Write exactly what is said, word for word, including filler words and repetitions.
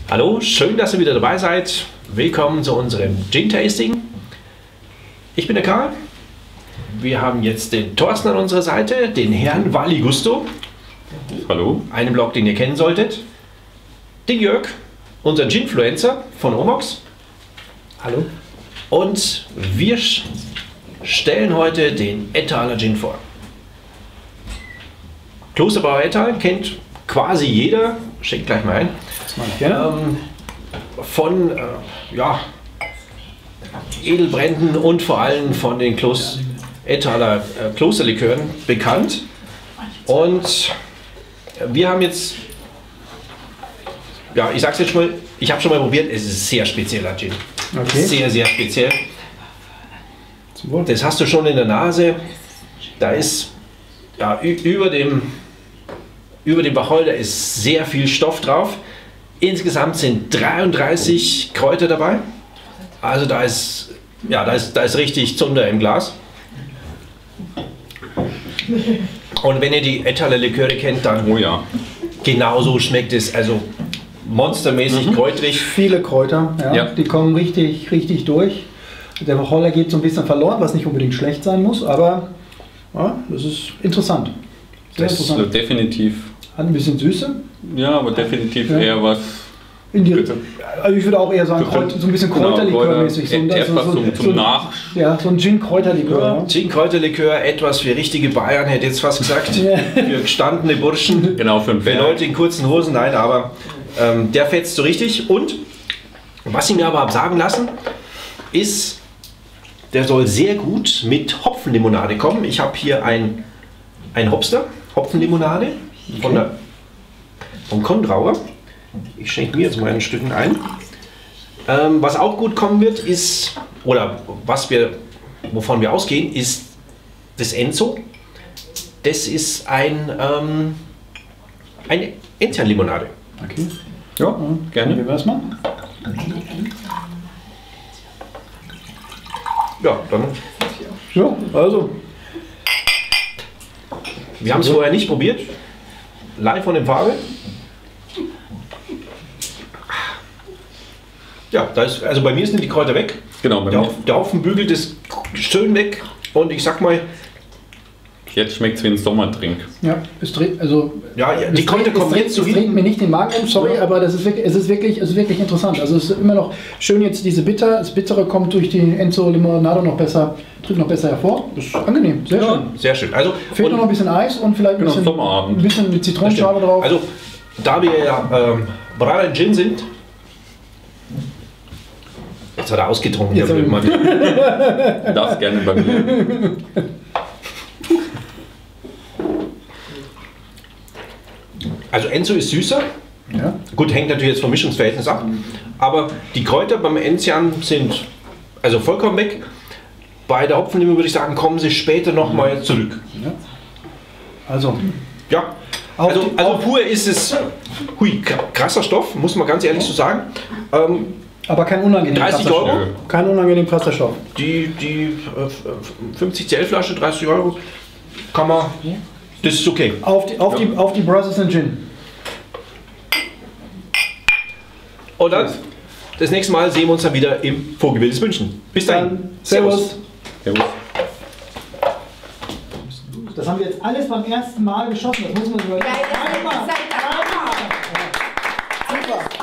Hallo, schön, dass ihr wieder dabei seid. Willkommen zu unserem Gin-Tasting. Ich bin der Karl. Wir haben jetzt den Thorsten an unserer Seite, den Herrn Vali Gusto. Hallo. Einen Blog, den ihr kennen solltet. Den Jörg, unseren Ginfluencer von Omox. Hallo. Und wir stellen heute den Ettaler Gin vor. Klosterbrauer Ettal kennt quasi jeder. Schenkt gleich mal ein. Das mache ich gerne. Ähm, von äh, ja, Edelbränden und vor allem von den Klos Ettaler äh, Klosterlikören bekannt. Und wir haben jetzt, ja, ich sag's jetzt schon mal, ich habe schon mal probiert, es ist sehr spezieller Gin. Okay. Sehr, sehr speziell. Zum Wohl. Das hast du schon in der Nase. Da ist ja, über dem über dem Wacholder ist sehr viel Stoff drauf. Insgesamt sind dreiunddreißig Kräuter dabei. Also da ist, ja, da ist, da ist richtig Zunder im Glas. Und wenn ihr die Ettaler Liköre kennt, dann Oh ja. genauso schmeckt es. Also monstermäßig Mhm. kräutrig. Viele Kräuter, ja, Ja. die kommen richtig, richtig durch. Der Wacholder geht so ein bisschen verloren, was nicht unbedingt schlecht sein muss, aber ja, das ist interessant. Sehr Das ist Also interessant. definitiv. Hat ein bisschen Süße. Ja, aber definitiv Ja. eher was. In die, Bitte. also ich würde auch eher sagen, Für- Kräut, so ein bisschen genau, Kräuterlikör-mäßig. So, ein- Kräuter- etwas zum- zum Nach- Ja, so ein Gin-Kräuterlikör. Ja. Gin-Kräuterlikör, etwas für richtige Bayern, hätte ich jetzt fast gesagt. Ja. Für gestandene Burschen. Genau, für ein Für Leute in kurzen Hosen, nein, aber ähm, der fetzt so richtig. Und was ich mir aber habe sagen lassen, ist, der soll sehr gut mit Hopfenlimonade kommen. Ich habe hier ein, ein Hopster, Hopfenlimonade von der, von Kondrauer. Ich schenke mir jetzt mal ein Stückchen ein. Ähm, was auch gut kommen wird, ist, oder was wir, wovon wir ausgehen, ist das Enzo. Das ist ein, ähm, eine Enzianlimonade. Okay. Ja, Probieren gerne. wir das mal. Ja, dann. Ja, also. Wir haben es vorher nicht probiert. Live von dem Farbe. Ja, da ist, also bei mir sind die Kräuter weg. Genau, bei Der, mir. Hopf- der Hopfen bügelt ist schön weg. Und ich sag mal, Jetzt schmeckt es wie ein Sommerdrink. Ja, es dreht, also. ja, ja, die es Kräuter dreht- kommen es dreht- jetzt so Es dreht hin. mir nicht den Magen um, sorry, Ja. aber das ist wirklich, es ist wirklich, es ist wirklich interessant. Also es ist immer noch schön jetzt diese Bitter, das Bittere kommt durch die Enzo Limonado noch besser, tritt noch besser hervor. Das ist angenehm, sehr schön. Sehr schön. Also, Fehlt nur noch ein bisschen Eis und vielleicht ein Genau, bisschen, Sommerabend. ein bisschen mit Zitronenschale drauf. Also, da wir ja ähm, Brother Gin sind, jetzt hat er ausgetrunken. Jetzt der hab blöde ich- Mann. Du darfst gerne bei mir. Also Enzo ist süßer. ja. Gut, hängt natürlich jetzt vom Mischungsverhältnis ab. Aber die Kräuter beim Enzian sind also vollkommen weg. Bei der Hopfenlimo würde ich sagen, kommen sie später nochmal zurück. Also, Ja, Auf also, die- also auf- pur ist es, hui, krasser Stoff, muss man ganz ehrlich so sagen. Ähm, aber kein unangenehm dreißig krasser Euro. Stoff. Kein unangenehm krasser Stoff. Die, die äh, fünfzig Zentimeter Flasche, dreißig Euro, kann man, das ist okay. Auf die, auf Ja. die, auf die Brothers and Gin. Und dann, das nächste Mal sehen wir uns dann wieder im Vogelwildes München. Bis dahin. Dann, Servus. Servus. Das haben wir jetzt alles beim ersten Mal geschossen. Das muss man sogar. Ja, das ist seit Super.